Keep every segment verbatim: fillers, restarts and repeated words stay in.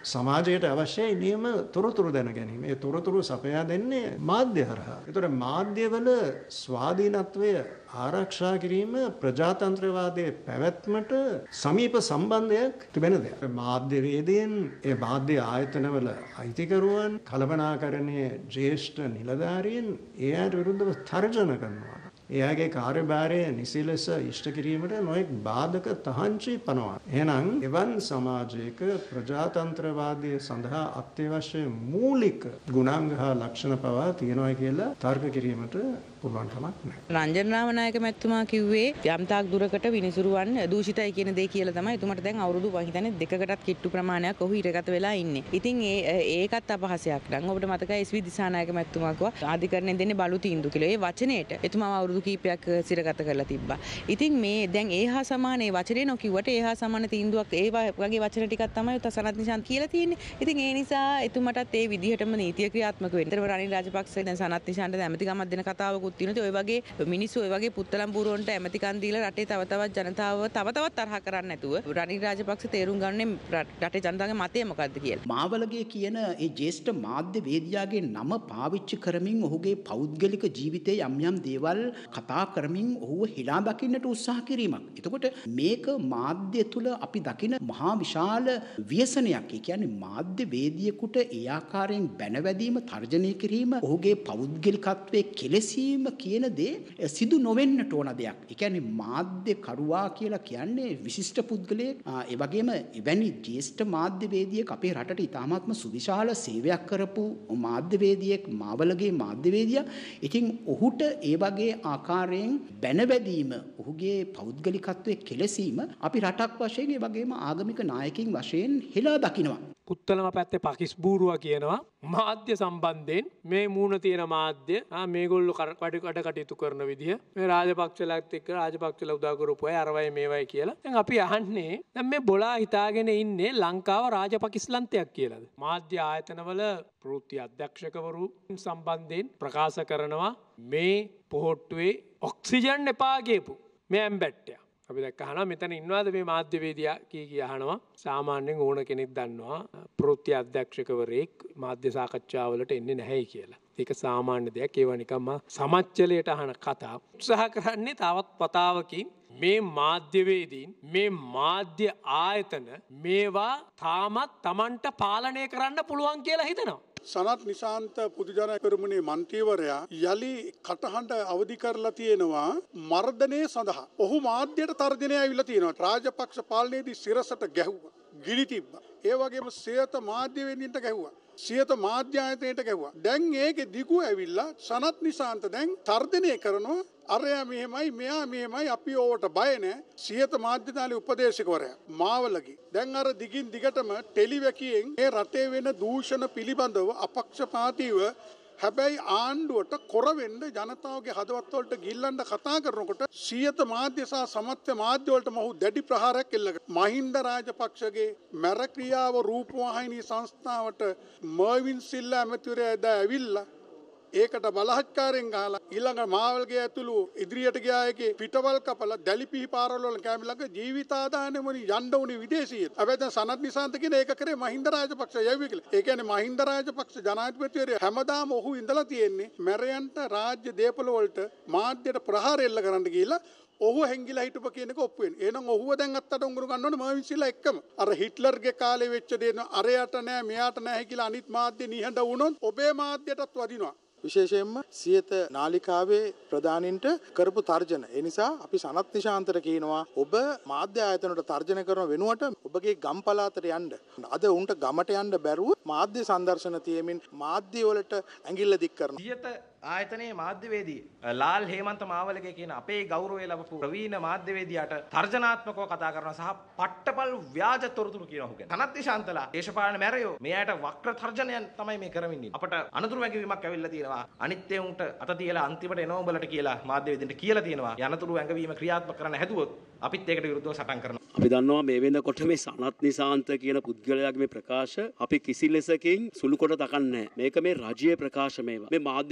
සමාජයට අවශ්‍යයි නියම තොරතුරු දැන ගැනීම. ඒ තොරතුරු සපයා දෙන්නේ මාධ්‍ය හරහා. ඒතර මාධ්‍යවල ස්වාධීනත්වය ආරක්ෂා කිරීම ප්‍රජාතන්ත්‍රවාදයේ පැවැත්මට සමීප සම්බන්ධයක් තිබෙන දෙයක්. මාධ්‍යවේදීන් ඒ මාධ්‍ය ආයතනවල අයිතිකරුවන් කළමනාකරණයේ ජ්‍යෙෂ්ඨ නිලධාරීන් ඒ අයට විරුද්ධව තර්ජන කරනවා. එයාගේ කාර්යභාරය නිසි ලෙස ඉෂ්ට කිරීමට නොයෙක් බාධක තහංචි පනවා. එහෙනම් එවන් සමාජයක ප්‍රජාතන්ත්‍රවාදය සඳහා අත්‍යවශ්‍ය මූලික ගුණාංග හා ලක්ෂණ පවා තියෙනවා කියලා තර්ක කිරීමට පුළුවන් කමක් නැහැ. රංජන රාමනායක මැතිතුමා කිව්වේ යම් තාක් දුරකට විනිසුරුවන් දූෂිතයි කියන දේ කියලා තමයි. එතුමාට දැන් අවුරුදු මම හිතන්නේ දෙකකටත් කිට්ටු ප්‍රමාණයක් ඔහු ඉරගත වෙලා ඉන්නේ. ඉතින් ඒ ඒකත් අපහසයක්. නම් ඔබට මතකයි එස් වී දිසානායක මැතිතුමා කිව්වා අධිකරණයෙන් දෙන්නේ බලු තීන්දුව කියලා. ඒ වචනේට එතුමාව අවුරුදු කීපයක් සිරගත කරලා තිබ්බා. ඉතින් මේ දැන් ඒ හා සමාන ඒ වචනේ නොකියුවට ඒ හා සමාන තීන්දුවක් ඒ වගේ වචන ටිකක් තමයි සනත් නිශාන්ත් කියලා තියෙන්නේ. ඉතින් ඒ නිසා එතුමාටත් ඒ විදිහටම නීතිය ක්‍රියාත්මක වෙන්න. ඒතර රනිල් රාජපක්ෂ දැන් සනත් නිශාන්ට ඇමතිකමක් දෙන කතාවකුත් තියෙනවා. ඔය වගේ මිනිස්සු ඔය වගේ පුත්තලම් බූරුවන්ට ඇමතිකම් දීලා රටේ තව තවත් ජනතාව තව තවත් තරහ කරන්නේ නැතුව රනිල් රාජපක්ෂ තේරුම් ගන්නේ රටේ ජනතාවගේ මතය මොකද්ද කියලා. මාවලගේ කියන ඒ ජ්‍යෙෂ්ඨ මාධ්‍ය වේදිකාගේ නම පාවිච්චි කරමින් ඔහුගේ පෞද්ගලික ජීවිතයේ යම් යම් දේවල් කතා කරමින් ඔහුව හිලා දකින්නට උත්සාහ කිරීමක්. එතකොට මේක මාධ්‍ය තුල අපි දකින මහා විශාල ව්‍යසනයක්. ඒ කියන්නේ මාධ්‍ය වේදිකෙකුට ඒ ආකාරයෙන් බැනවැදීම, තර්ජනය කිරීම, ඔහුගේ පෞද්ගලිකත්වයේ කෙලෙසීම කියන දේ සිදු නොවෙන්නට ඕන දෙයක්. ඒ කියන්නේ මාධ්‍ය කරුවා කියලා කියන්නේ විශිෂ්ට පුද්ගලයෙක්. ඒ වගේම එවැනි ජ්‍යෙෂ්ඨ මාධ්‍යවේදියෙක් අපේ රටට ඉතාමත්ම සුවිශාල සේවයක් කරපු මාධ්‍යවේදියෙක් මාවලගේ මාධ්‍යවේදියා. ඉතින් ඔහුට ඒ වගේ ආකාරයෙන් බැනවැදීම, ඔහුගේ පෞද්ගලිකත්වයේ කෙලෙසීම අපි රටක් වශයෙන් ඒ වගේම ආගමික නායකින් වශයෙන් හෙලා දකිනවා. පුත්තලම පැත්තේ පකිස් බූරුවා කියනවා මාධ්‍ය සම්බන්ධයෙන් මේ මූණ තියෙන මාධ්‍ය මේගොල්ලෝ කඩ කඩ කටයුතු කරන විදිහ මේ රාජපක්ෂලාත් එක්ක රාජපක්ෂලා උදා කරපු අය අරවයි මේවයි කියලා. දැන් අපි අහන්නේ දැන් මේ බොලා හිතාගෙන ඉන්නේ ලංකාව රාජපකිස්ලන්තයක් කියලාද? මාධ්‍ය ආයතනවල ප්‍රවෘත්ති අධ්‍යක්ෂකවරු සම්බන්ධයෙන් ප්‍රකාශ කරනවා මේ පොහොට්ටුවේ ඔක්සිජන් එපා කියපු මේ ඇම්බැට්ටය. අපි දැක්ක අහනවා මෙතන ඉන්නවාද මේ මාධ්‍යවේදියා කී කී අහනවා. සාමාන්‍යයෙන් ඕන කෙනෙක් දන්නවා ප්‍රවෘත්ති අධ්‍යක්ෂකවරයෙක් මාධ්‍ය සාකච්ඡාවලට එන්නේ නැහැ කියලා. ඒක සාමාන්‍ය දෙයක්. ඒවා නිකම්ම සමච්චලයට අහන කතා. උත්සාහ කරන්නේ තවත් වතාවකින් මේ මාධ්‍යවේදීන් මේ මාධ්‍ය ආයතන මේවා තාමත් Tamanට පාලනය කරන්න පුළුවන් කියලා හිතනවා. සනත් නිශාන්ත පුදුජන පෙරමුණේ මන්ත්‍රීවරයා යලි කටහඬ අවදි කරලා තියෙනවා මර්ධනය සඳහා. ඔහු මාධ්‍යයට තර්ජනය ඇවිල්ලා තියෙනවා. රාජපක්ෂ පාලනයේදී සිරසට ගැහුවා. ගිනි තිබ්බා. ඒ වගේම සියත මාධ්‍යවේදීන්ට ගැහුවා. සියත මාධ්‍ය ආයතනයට ගැහුවා. දැන් ඒකේ දිගු ඇවිල්ලා සනත් නිශාන්ත දැන් තර්ජනය කරනවා. අරයා මෙහෙමයි මෙයා මෙහෙමයි අපි ඕවට බය නැහැ. සියත මාධ්‍යතාලේ උපදේශකවරයා මාවලගේ. දැන් අර දිගින් දිගටම ටෙලිවැකියෙන් මේ රටේ වෙන දූෂණ පිළිබඳව අපක්ෂපාතීව හැබැයි ආණ්ඩුවට කොර වෙන්න ජනතාවගේ හදවත් වලට ගිල්ලන්න කතා කරනකොට සියත මාධ්‍ය සහ සමත්ය මාධ්‍ය වලට මොහු දැඩි ප්‍රහාරයක් එල්ල කරා. මහින්ද රාජපක්ෂගේ මැර ක්‍රියාව රූපවාහිනී සංස්ථාවට මර්වින් සිල්ලා ඇමතිවරයා එදා ඇවිල්ලා ඒකට බලහත්කාරයෙන් ගහලා ඊළඟ මාවල්ගේ ඇතුළු ඉදිරියට ගියා එකේ පිටවල් කපලා දැලිපිහි පාරවල වල කැමිලක ජීවිතාදානෙ මොනි යන්න උනේ විදේශීය. හැබැයි දැන් සනත් නිශාන්ත කියන ඒක කරේ මහින්ද රාජපක්ෂ යව්වේ කියලා. ඒ කියන්නේ මහින්ද රාජපක්ෂ ජනාධිපතිවරයා හැමදාම ඔහු ඉඳලා තියෙන්නේ මැරයන්ට රාජ්‍ය දේපල වලට මාධ්‍යයට ප්‍රහාර එල්ල කරන්න ගිහිල්ලා ඔහු හැංගිලා හිටපු කියන එක ඔප්පු වෙන්නේ. එහෙනම් ඔහුව දැන් අත්තට උඟුරු ගන්න ඕනේ මර්වින් සිල්ලා එක්කම. අර හිට්ලර්ගේ කාලේ වෙච්ච දේ අරයට නෑ මෙයාට නෑ කියලා අනිත් මාධ්‍ය නිහඬ වුණොත් ඔබේ මාධ්‍යයටත් වදිනවා. විශේෂයෙන්ම සියත නාලිකාවේ ප්‍රධානින්ට කරපු තර්ජන. ඒ නිසා අපි සනත් නිශාන්තට කියනවා ඔබ මාධ්‍ය ආයතනවලට තර්ජන කරන වෙනුවට ඔබගේ ගම් පළාතට යන්න. අද උන්ට ගමට යන්න බැරුව මාධ්‍ය සංදර්ශන තියමින් මාධ්‍ය වලට ඇඟිල්ල දික් කරනවා. සියත ආයතනයේ මාධ්‍යවේදී ලාල් හේමන්ත මාවලගේ කියන අපේ ගෞරවය ලැබපු ප්‍රවීණ මාධ්‍යවේදියාට තර්ජනාත්මකව කතා කරනවා සහ පට්ටපල් ව්‍යාජ තොරතුරු කියනවා ඔහු ගැන. සනත් නිශාන්තලා දේශපාලන මැරයෝ මෙයාට වක්‍ර තර්ජනයන් තමයි මේ කරමින් ඉන්නේ. අපට අනතුරු වැඟවීමක් ඇවිල්ලා තියෙනවා. අනිත් ඒ උන්ට අත තියලා අන්තිමට එනවා උඹලට කියලා මාධ්‍යවේදීන්ට කියලා තියෙනවා. යනතුරු වැඟවීම ක්‍රියාත්මක කරන්න හැදුවොත් අපිත් ඒකට විරුද්ධව සටන් කරනවා. අපි දන්නවා මේ වෙනකොට මේ සනත් නිශාන්ත කියන පුද්ගලයාගේ මේ ප්‍රකාශ අපි කිසි ලෙසකින් සුළු කොට තකන්නේ නැහැ. මේක මේ රජයේ ප්‍රකාශ මේවා. මේ මාධ්‍යවේදීන්ගේ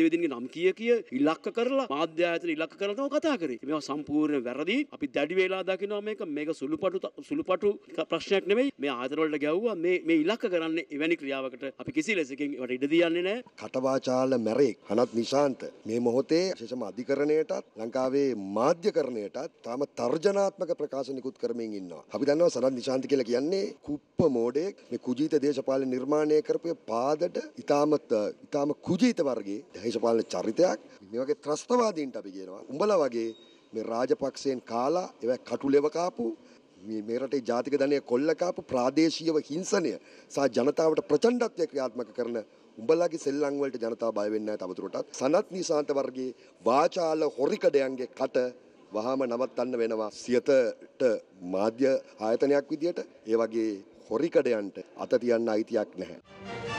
නම් කිය කිය ඉලක්ක කරලා මාධ්‍ය ආයතන ඉලක්ක කරලා තමයි කතා කරේ. මේවා සම්පූර්ණ වැරදි. අපි දැඩි වේලා දකිනවා මේක මේක සුළුපටු සුළුපටු ප්‍රශ්නයක් නෙමෙයි. මේ ආයතන වලට ගැව්වා මේ මේ ඉලක්ක කරන්නේ එවැනි ක්‍රියාවකට අපි කිසි ලෙසකින් ඒවට ඉඩ දියන්නේ නැහැ. කටවාචාල මැරෙක් අනත් නිශාන්ත මේ මොහොතේ විශේෂම අධිකරණයටත් ලංකාවේ මාධ්‍යකරණයටත් තාම තර්ජනාත්මක ප්‍රකාශ නිකුත් කරමින් ඉන්නවා. අපි දන්නවා සනත් නිශාන්ත කියලා කියන්නේ කුප්ප මෝඩයෙක්. මේ කුජීත දේශපාලන නිර්මාණය කරපු පාදට ඊටමත් ඊටම කුජීත වර්ගයේ දේශපාලන චරිතයක්. මේ වගේ ත්‍රස්තවාදීන්ට අපි කියනවා උඹලා වගේ මේ රාජපක්ෂයෙන් කාලා ඒවා කටුලෙව කාපු මේ රටේ ජාතික ධනය කොල්ල කාපු ප්‍රාදේශීයව හිංසනය සහ ජනතාවට ප්‍රචණ්ඩත්වය ක්‍රියාත්මක කරන උඹලාගේ සෙල්ලම් වලට ජනතාව බය වෙන්නේ නැහැ තවදුරටත්. සනත් නිශාන්ත වර්ගයේ වාචාල හොරිකඩයන්ගේ කට වහාම නවත්තන්න වෙනවා. සියතට මාධ්‍ය ආයතනයක් විදියට ඒ වගේ හොරිකඩයන්ට අත තියන්න අයිතියක් නැහැ.